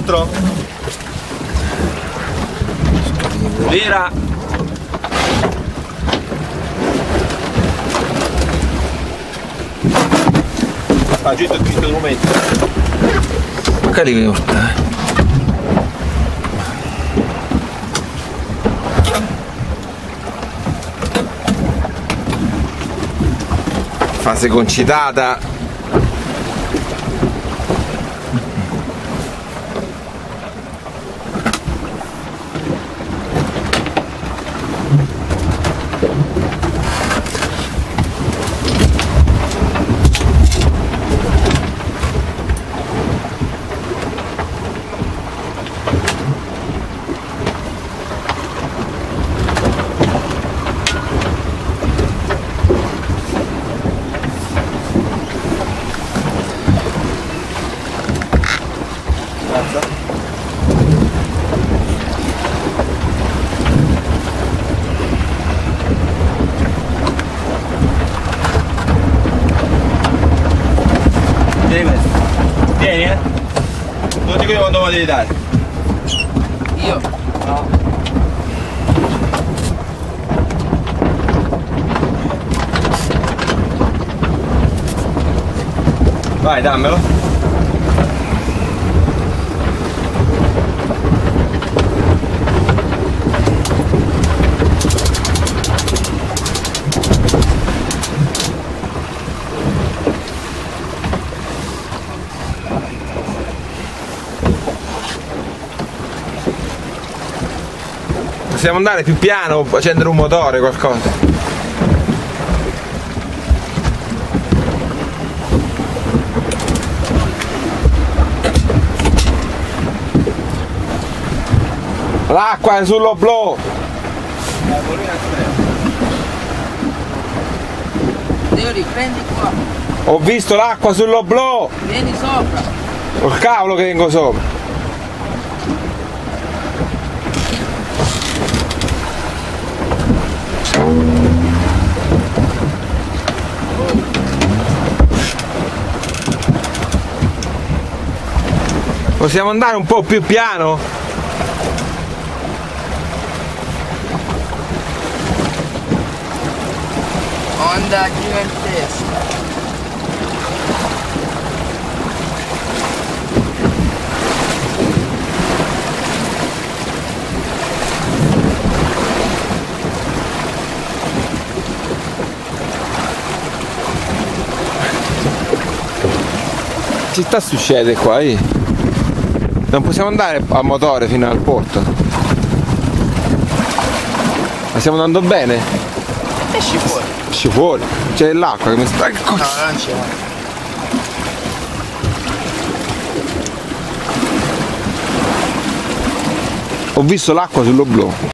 dentro? Vera. Ah, giusto in questo momento. Magari mi porta, Fase concitata. Vieni, non dico io quando lo devi dare. Io? No. Vai, dammelo. Possiamo andare più piano, accendere un motore, qualcosa. L'acqua è sull'oblò. Teo, riprendi qua. Ho visto l'acqua sull'oblò. Vieni sopra. Col cavolo che vengo sopra. Possiamo andare un po' più piano? Onda gigantesca. Che sta succedendo qua? Non possiamo andare a motore fino al porto. Ma stiamo andando bene? Esci fuori. Esci fuori. C'è l'acqua che mi sta. No, non c'è. Ho visto l'acqua sull'oblò.